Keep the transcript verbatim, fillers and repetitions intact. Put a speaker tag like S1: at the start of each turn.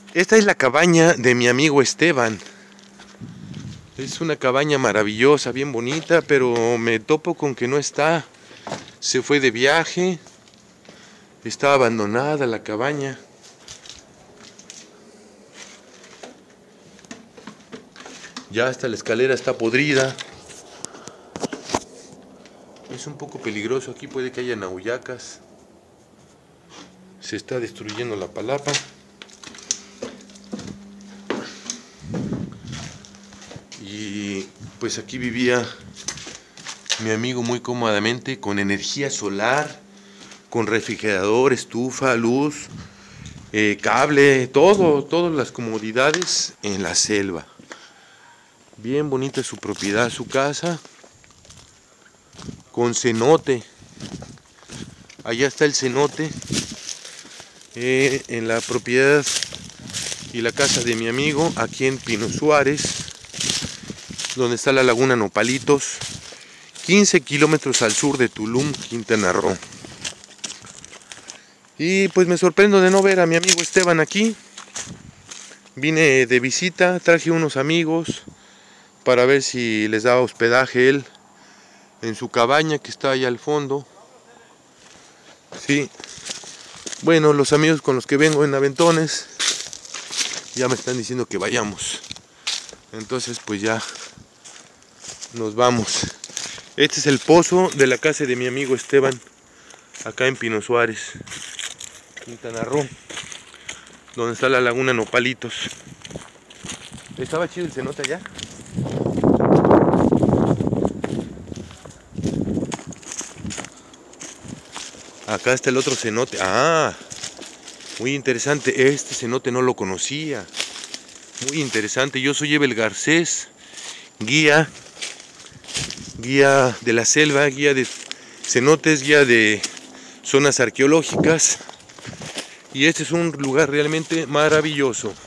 S1: Esta es la cabaña de mi amigo Esteban. Es una cabaña maravillosa, bien bonita, pero me topo con que no está. Se fue de viaje. Está abandonada la cabaña. Ya hasta la escalera está podrida. Es un poco peligroso, aquí puede que haya nauyacas. Se está destruyendo la palapa. Y pues aquí vivía mi amigo muy cómodamente, con energía solar, con refrigerador, estufa, luz, eh, cable, todo, todas las comodidades en la selva. Bien bonita su propiedad, su casa, con cenote. Allá está el cenote, eh, en la propiedad y la casa de mi amigo, aquí en Pino Suárez, donde está la laguna Nopalitos, quince kilómetros al sur de Tulum, Quintana Roo. Y pues me sorprendo de no ver a mi amigo Esteban aquí. Vine de visita, traje unos amigos para ver si les daba hospedaje él en su cabaña que está allá al fondo. Sí. Bueno, los amigos con los que vengo en Aventones ya me están diciendo que vayamos. Entonces pues ya nos vamos. Este es el pozo de la casa de mi amigo Esteban, acá en Pino Suárez, Quintana Roo, donde está la laguna Nopalitos. Estaba chido el cenote allá. Acá está el otro cenote. Ah, muy interesante. Este cenote no lo conocía. Muy interesante. Yo soy Evel Garcés, guía, guía de la selva, guía de cenotes, guía de zonas arqueológicas. Y este es un lugar realmente maravilloso.